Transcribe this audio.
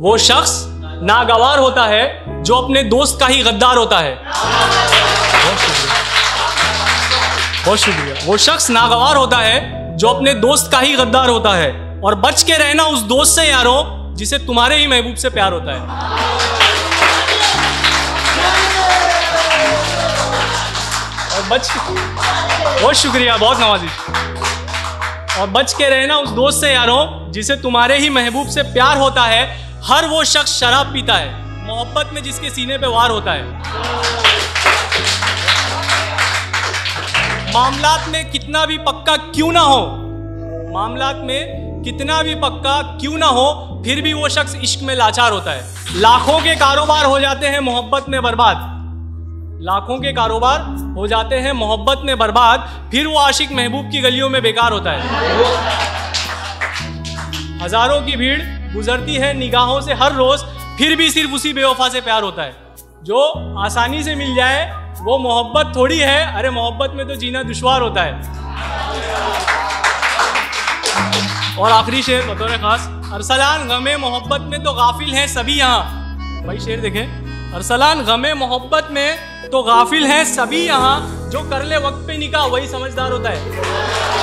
वो शख्स नागवार होता है जो अपने दोस्त का ही गद्दार होता है। बहुत शुक्रिया। वो शख्स नागवार होता है जो अपने दोस्त का ही गद्दार होता है, और बच के रहना उस दोस्त से यारो जिसे तुम्हारे ही महबूब से प्यार होता है। और बहुत शुक्रिया, बहुत नवाजी। और बच के रहना उस दोस्त से यारो जिसे तुम्हारे ही महबूब से प्यार होता है। हर वो शख्स शराब पीता है मोहब्बत में जिसके सीने पे वार होता है। मामलात में कितना भी पक्का क्यों ना हो, मामलात में कितना भी पक्का क्यों ना हो, फिर भी वो शख्स इश्क में लाचार होता है। लाखों के कारोबार हो जाते हैं मोहब्बत में बर्बाद, लाखों के कारोबार हो जाते हैं मोहब्बत में बर्बाद, फिर वो आशिक महबूब की गलियों में बेकार होता है। हजारों की भीड़ गुजरती है निगाहों से हर रोज, फिर भी सिर्फ उसी बेवफा से प्यार होता है। जो आसानी से मिल जाए वो मोहब्बत थोड़ी है, अरे मोहब्बत में तो जीना दुश्वार होता है। और आखिरी शेर बतौर खास, अरसलान गमे मोहब्बत में तो गाफिल हैं सभी यहाँ। भाई शेर देखें, अरसलान गमे मोहब्बत में तो गाफिल हैं सभी यहाँ, जो कर ले वक्त पे निकाह वही समझदार होता है।